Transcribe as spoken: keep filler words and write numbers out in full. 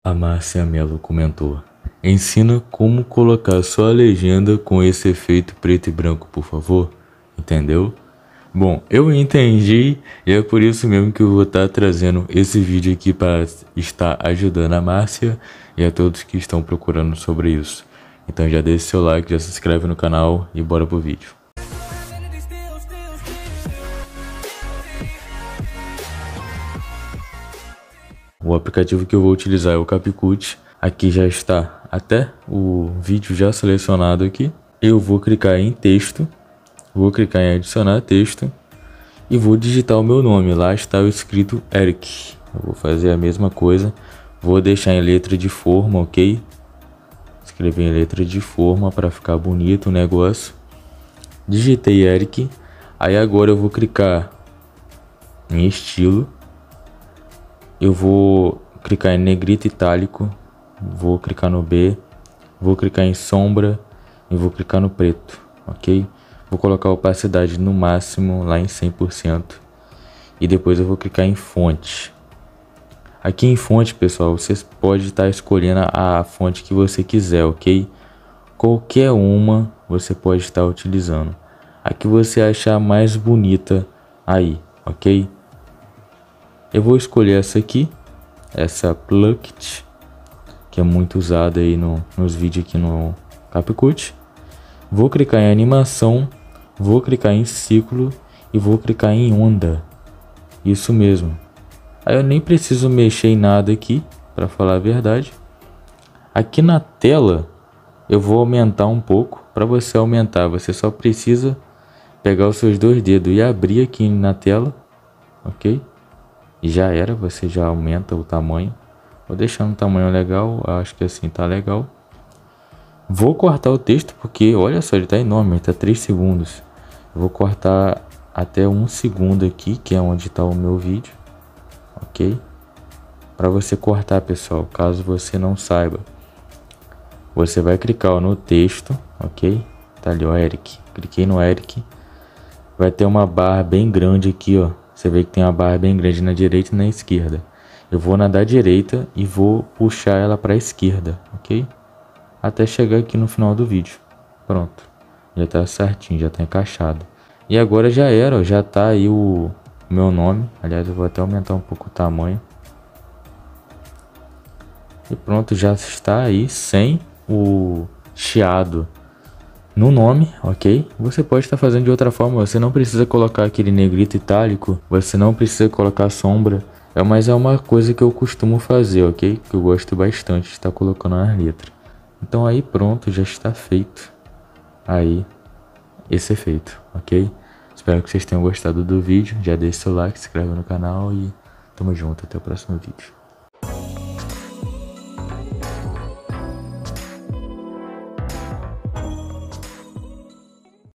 A Márcia Mello comentou: ensina como colocar só a legenda com esse efeito preto e branco, por favor. Entendeu? Bom, eu entendi e é por isso mesmo que eu vou estar trazendo esse vídeo aqui para estar ajudando a Márcia e a todos que estão procurando sobre isso. Então já deixa seu like, já se inscreve no canal e bora pro vídeo. O aplicativo que eu vou utilizar é o CapCut. Aqui já está até o vídeo já selecionado aqui. Eu vou clicar em texto, vou clicar em adicionar texto e vou digitar o meu nome. Lá está o escrito Eric. Eu vou fazer a mesma coisa, vou deixar em letra de forma, ok? Escrever em letra de forma para ficar bonito o negócio. Digitei Eric. Aí agora eu vou clicar em estilo. Eu vou clicar em negrito itálico, vou clicar no B, vou clicar em sombra e vou clicar no preto, ok? Vou colocar a opacidade no máximo, lá em cem por cento. E depois eu vou clicar em fonte. Aqui em fonte, pessoal, vocês podem estar escolhendo a fonte que você quiser, ok? Qualquer uma você pode estar utilizando. A que você achar mais bonita aí, ok? Eu vou escolher essa aqui, essa Plucked, que é muito usada aí no, nos vídeos aqui no CapCut. Vou clicar em animação, vou clicar em ciclo e vou clicar em onda. Isso mesmo. Aí eu nem preciso mexer em nada aqui, para falar a verdade. Aqui na tela eu vou aumentar um pouco. Para você aumentar, você só precisa pegar os seus dois dedos e abrir aqui na tela, ok? E já era, você já aumenta o tamanho. Vou deixar um tamanho legal, acho que assim tá legal. Vou cortar o texto porque, olha só, ele tá enorme, ele tá três segundos. Eu vou cortar até um segundo aqui, que é onde tá o meu vídeo, ok? Para você cortar, pessoal, caso você não saiba, você vai clicar no texto, ok? Tá ali, ó, Eric. Cliquei no Eric. Vai ter uma barra bem grande aqui, ó. Você vê que tem uma barra bem grande na direita e na esquerda. Eu vou na da direita e vou puxar ela para a esquerda, ok? Até chegar aqui no final do vídeo. Pronto. Já tá certinho, já tá encaixado. E agora já era, ó, já tá aí o meu nome. Aliás, eu vou até aumentar um pouco o tamanho. E pronto, já está aí sem o chiado no nome, ok? Você pode estar fazendo de outra forma, você não precisa colocar aquele negrito itálico, você não precisa colocar sombra, é, mas é uma coisa que eu costumo fazer, ok? Que eu gosto bastante de estar colocando nas letras. Então aí pronto, já está feito aí esse efeito, ok? Espero que vocês tenham gostado do vídeo, já deixe seu like, se inscreve no canal e tamo junto, até o próximo vídeo.